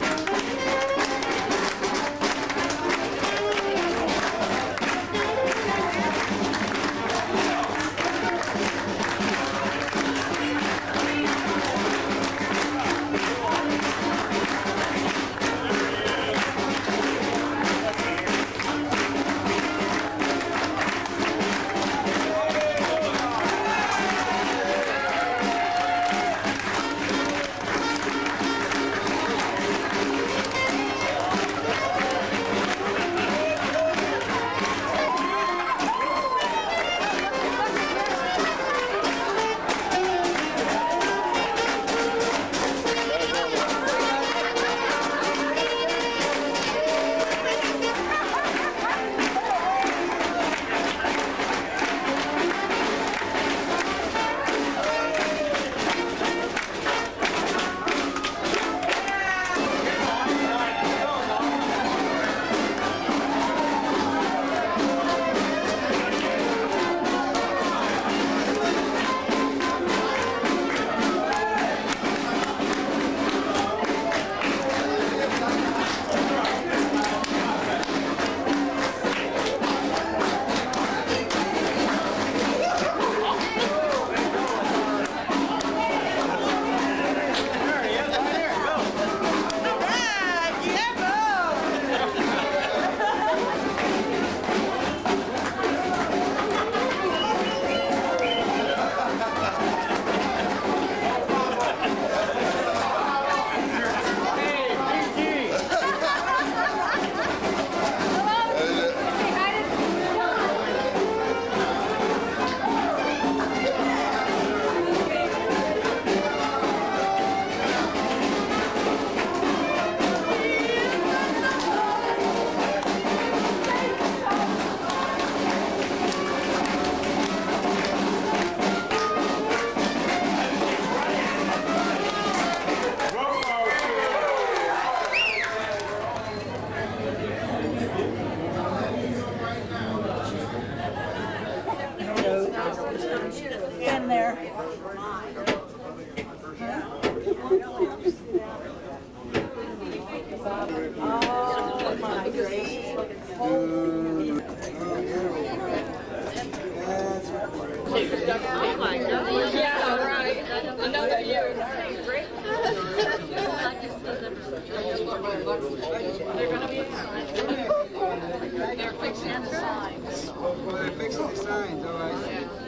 F: They're going to be signs. They're fixing the signs.
S: Well, they're fixing the signs, all right.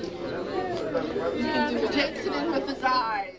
F: Yeah. He takes it in with his eyes.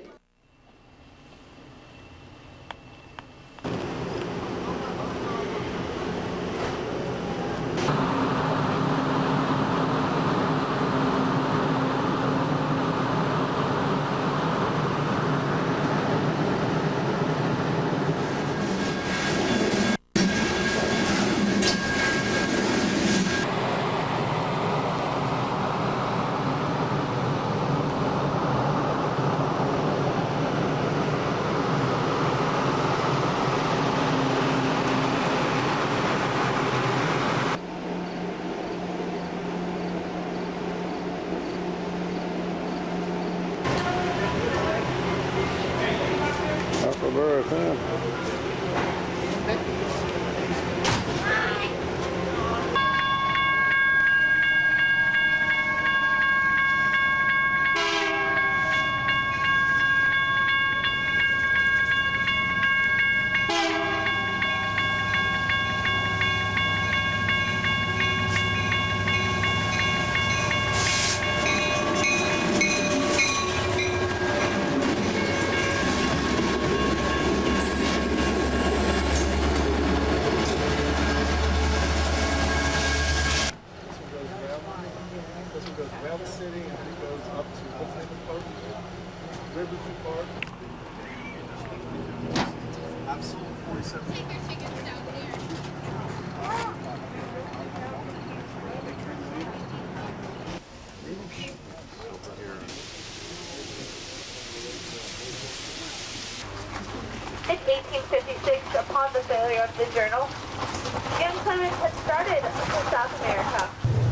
K: Huckleberry Finn.
A: In 1856, upon the failure of the journal, employment had started in South America.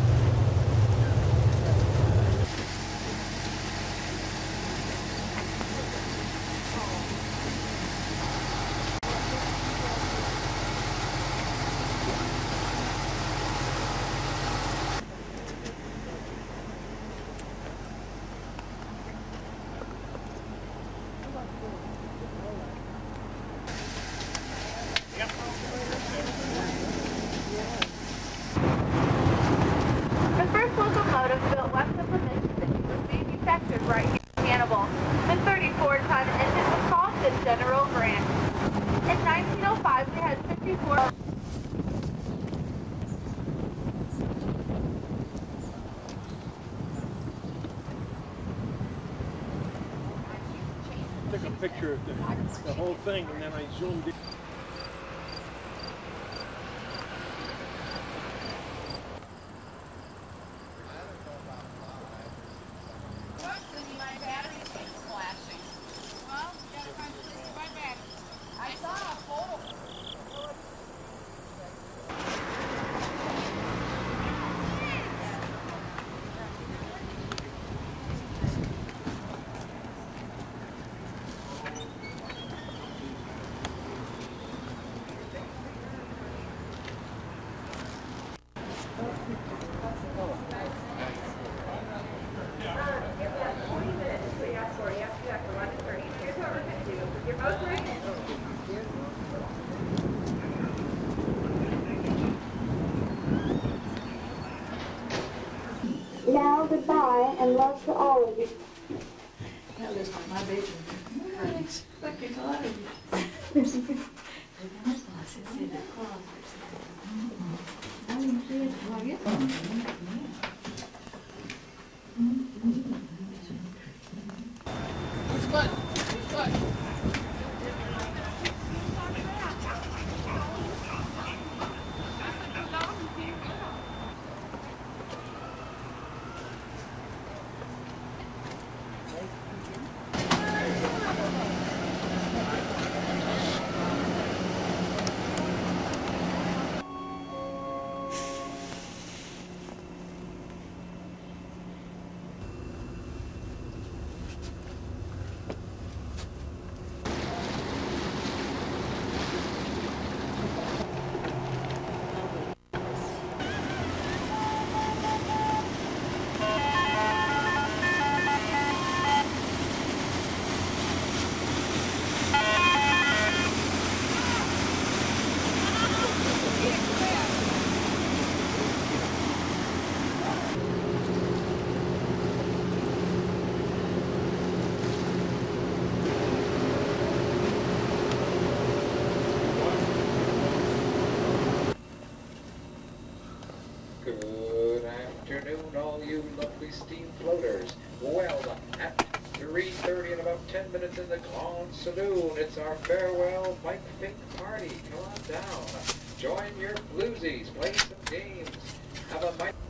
A: The first locomotive built west of the Mississippi was manufactured right here in Hannibal. The 34-ton engine was called the General Grant. In 1905, we had 54...
D: Took a picture of the whole thing, and then I zoomed in.
A: Now, goodbye, and love to all of you.
H: That looks like my bedroom. Like a lot of
E: steam floaters. Well, at 3:30 in about 10 minutes in the Grand Saloon, it's our farewell Mike Fink party. Come on down. Join your bluesies. Play some games. Have a Mike.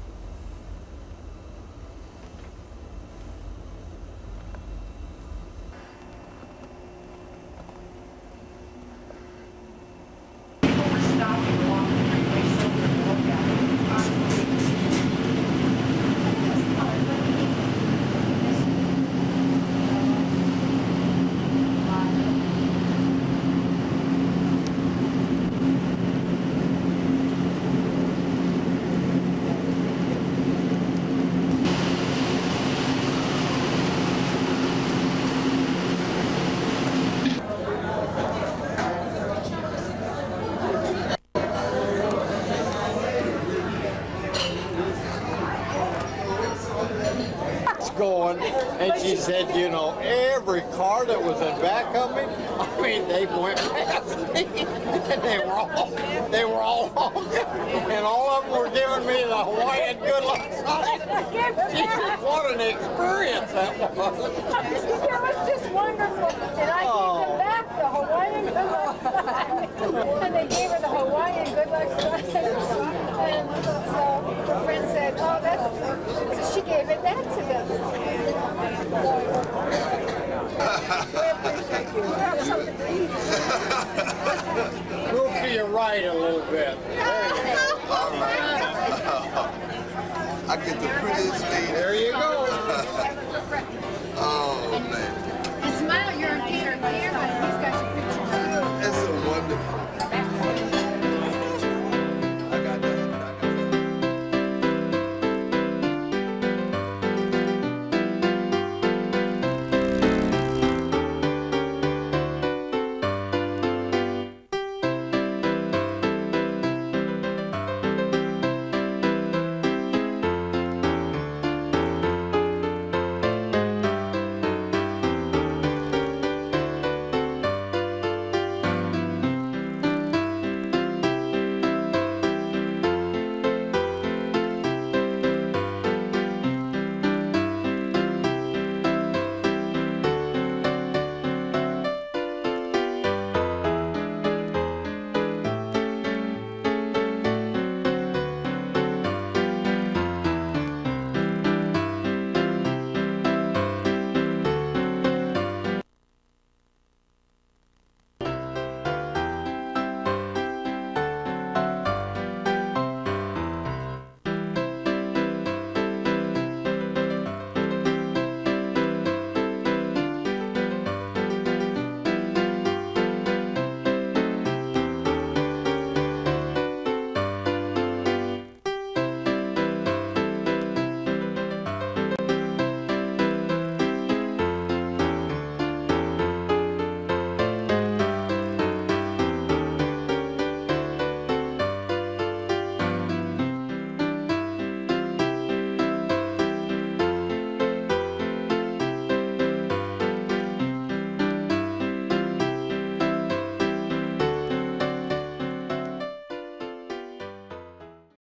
K: Going, and she said, you know, every car that was in back of me, I mean, they went past me, and they were all honking, and all of them were giving me the Hawaiian good luck sign. What an experience that was.
U: It was just wonderful, and I gave them back the Hawaiian good luck sign, and they gave her the Hawaiian good luck sign, and so her friend said, oh, that's, so she gave it back to them. We appreciate you.
K: Move to your right a little bit.
V: All right. I get the prettiest lady.
K: There